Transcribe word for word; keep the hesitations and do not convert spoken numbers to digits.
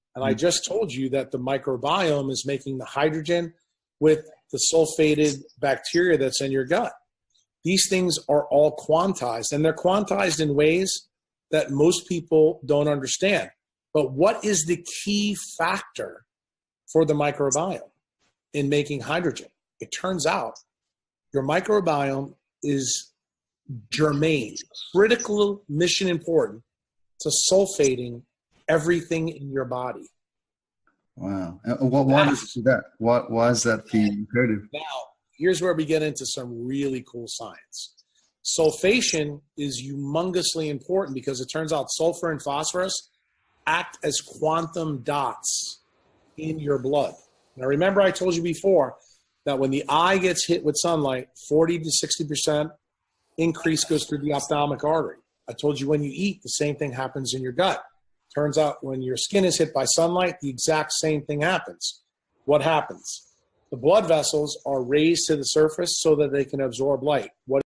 And I just told you that the microbiome is making the hydrogen with the sulfated bacteria that's in your gut. These things are all quantized, and they're quantized in ways that most people don't understand. But what is the key factor for the microbiome in making hydrogen? It turns out your microbiome is germane, critical, mission important to sulfating everything in your body. Wow. And what, why is that? Why, why is that the imperative? Now, here's where we get into some really cool science. Sulfation is humongously important because it turns out sulfur and phosphorus act as quantum dots in your blood. Now, remember I told you before that when the eye gets hit with sunlight, forty to sixty percent increase goes through the ophthalmic artery. I told you when you eat, the same thing happens in your gut. Turns out when your skin is hit by sunlight, the exact same thing happens. What happens? The blood vessels are raised to the surface so that they can absorb light. What